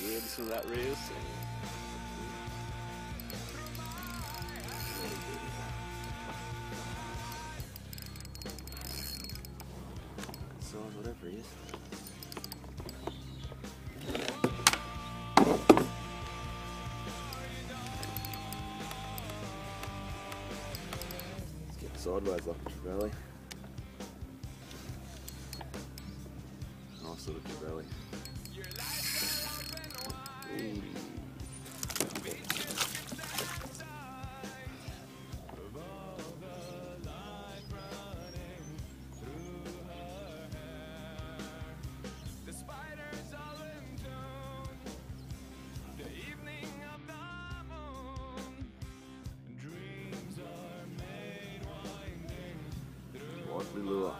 good for that race. So whatever he is. Let's get sideways up the Trevally. Nice little Trevally. Likely lure.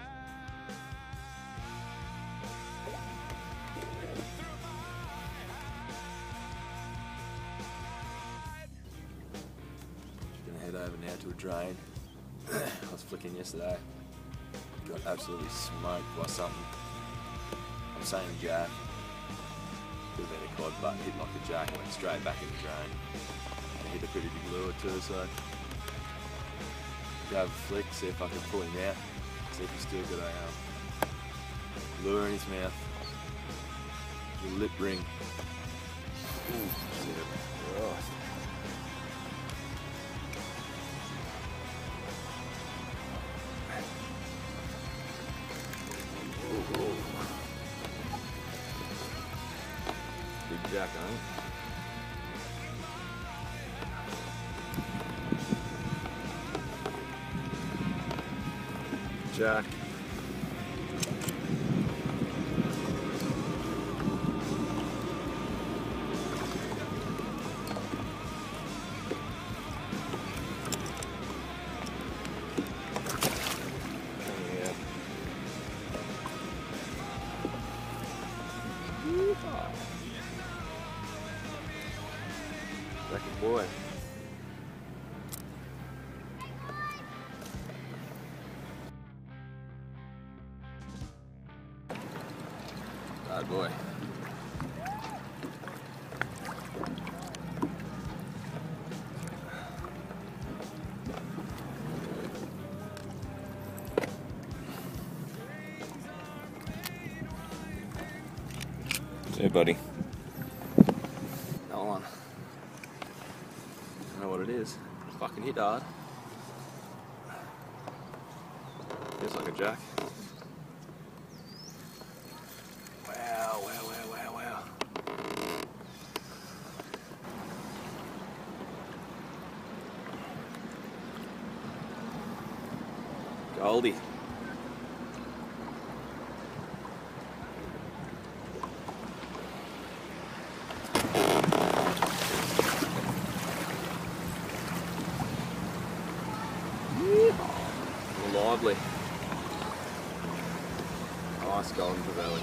Gonna head over now to a drain. I was flicking yesterday. Got absolutely smoked by something. I'm saying jack. Could have been a cod, but hit like a jack and went straight back in the drain. I hit a pretty big lure too, so go have a flick, see if I can pull him out, see if he's still got a lure in his mouth. A lip ring. Ooh, shit. Oh. Ooh. Big jack, eh? Jack. Yeah. Lucky boy. Bad boy. Hey, buddy. That one. I don't know what it is. Fucking hit hard. Feels like a jack. Wow, wow, wow, wow, wow. Goldie. Lively. Nice golden Trevally.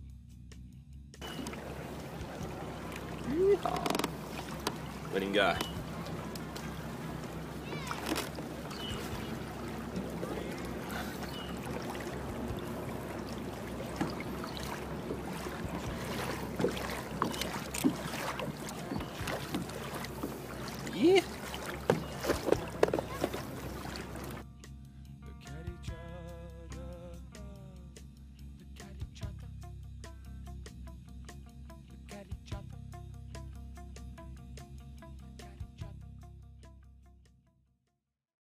Let him go.